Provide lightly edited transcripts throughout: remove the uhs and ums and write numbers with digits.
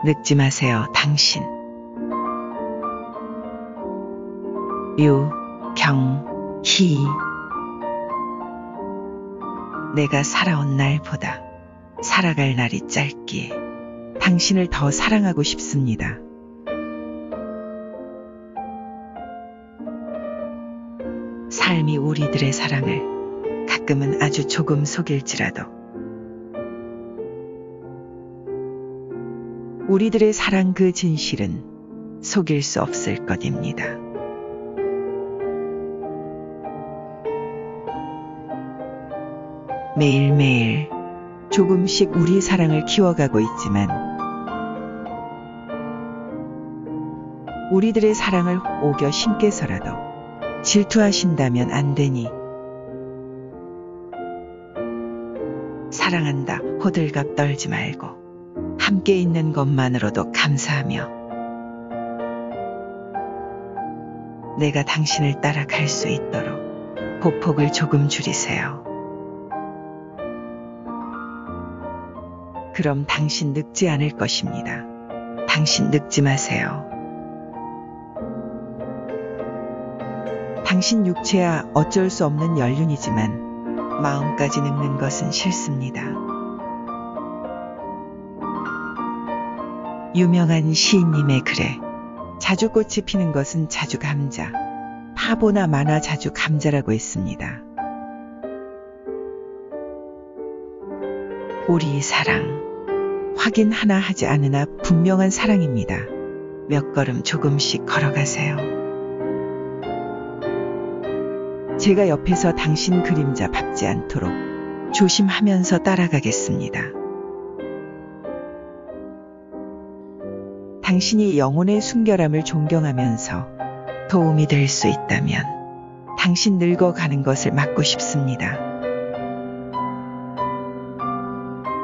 늙지 마세요, 당신. 유경희. 내가 살아온 날보다 살아갈 날이 짧기에 당신을 더 사랑하고 싶습니다. 삶이 우리들의 사랑을 가끔은 아주 조금 속일지라도 우리들의 사랑 그 진실은 속일 수 없을 것입니다. 매일매일 조금씩 우리 사랑을 키워가고 있지만 우리들의 사랑을 오겨 신께서라도 질투하신다면 안 되니 사랑한다 호들갑 떨지 말고 함께 있는 것만으로도 감사하며 내가 당신을 따라갈 수 있도록 보폭을 조금 줄이세요. 그럼 당신 늙지 않을 것입니다. 당신 늙지 마세요. 당신 육체야 어쩔 수 없는 연륜이지만 마음까지 늙는 것은 싫습니다. 유명한 시인님의 글에 자주 꽃이 피는 것은 자주 감자, 파보나 마나 자주 감자라고 했습니다. 우리 사랑, 확인 하나 하지 않으나 분명한 사랑입니다. 몇 걸음 조금씩 걸어가세요. 제가 옆에서 당신 그림자 밟지 않도록 조심하면서 따라가겠습니다. 당신이 영혼의 순결함을 존경하면서 도움이 될 수 있다면 당신 늙어가는 것을 막고 싶습니다.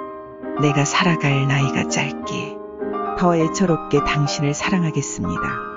내가 살아갈 나이가 짧기에 더 애처롭게 당신을 사랑하겠습니다.